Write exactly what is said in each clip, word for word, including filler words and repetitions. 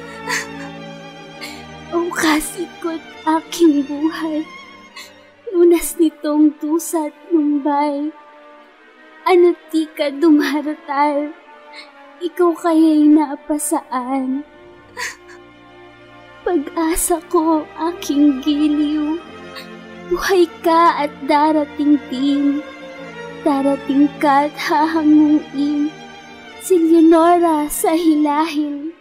O kasikot aking buhay, lunas nitong dusa't numbay. Ano ti ka dumaratal, ikaw kaya'y napasaan. Pag-asa ko aking giliw, buhay ka at darating din. Darating ka't hahanguin, si Leonora sa hilahil.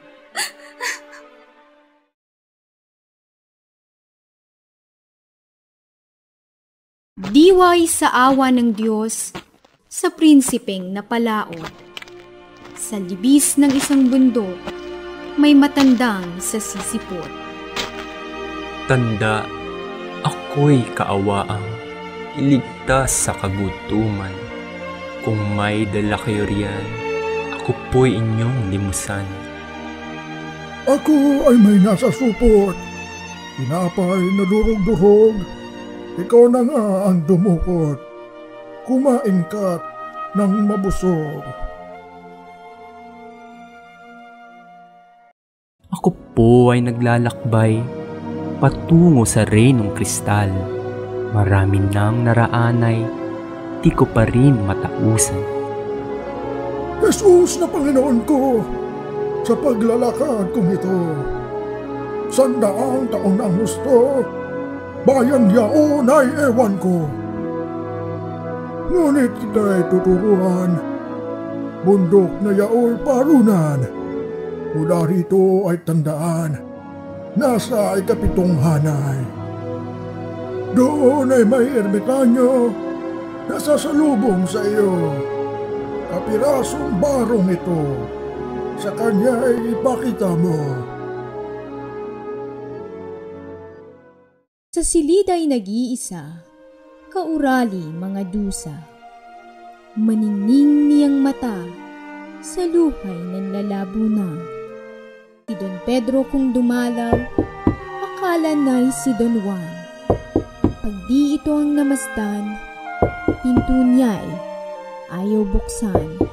Diway sa awa ng Diyos, sa prinsipeng napalaot. Sa libis ng isang bundok, may matandang sa sisipot. Tanda, ako'y kaawaang, iligtas sa kagutuman. Kung may dala kayo riyan, ako po'y inyong limusan. Ako ay may nasa supot, tinapay na durog-durog, ikaw na nga ang dumukot, kumain ka't nang mabusog. Ako po ay naglalakbay patungo sa reynong kristal. Marami nang naraanay, di ko pa rin matausan. Jesus na Panginoon ko, sa paglalakad kong ito, sandaang taon ang gusto, bayan yaon ay ewan ko. Ngunit kita'y tuturuan, bundok na yao'y parunan, mula rito ay tandaan, nasa ikapitong hanay. Doon ay may ermitanyo, nasasalubong sa iyo, kapirasong barong ito, sa kanya ay ipakita mo. Sa silid ay nag-iisa, kaurali mga dusa. Maningning niyang mata, sa luhay ng lalabo na. Si Don Pedro kung dumalaw, akala na'y si Don Juan. Pag di ito ang namasdan, pinto niya'y ayaw buksan.